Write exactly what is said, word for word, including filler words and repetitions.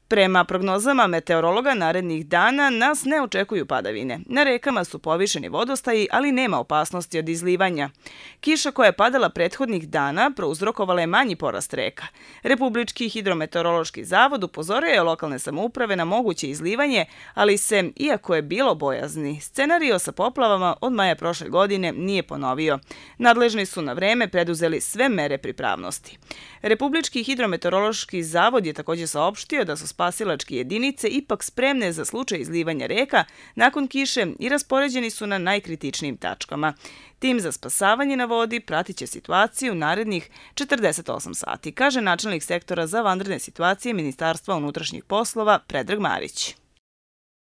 Prema prognozama meteorologa narednih dana nas ne očekuju padavine. Na rekama su povišeni vodostaji, ali nema opasnosti od izlivanja. Kiša koja je padala prethodnih dana prouzrokovala je manji porast reka. Republički hidrometeorološki zavod upozorio lokalne samouprave na moguće izlivanje, ali se, iako je bilo bojazni, scenario sa poplavama od maja prošle godine nije ponovio. Nadležni su na vreme preduzeli sve mere pripravnosti. Republički hidrometeorološki zavod je također saopštio da su spasilačke jedinice ipak spremne za slučaj izlivanja reka nakon kiše i raspoređeni su na najkritičnijim tačkama. Tim za spasavanje na vodi pratit će situaciju narednih četrdeset osam sati, kaže načelnik sektora za vanredne situacije Ministarstva unutrašnjih poslova Predrag Marić.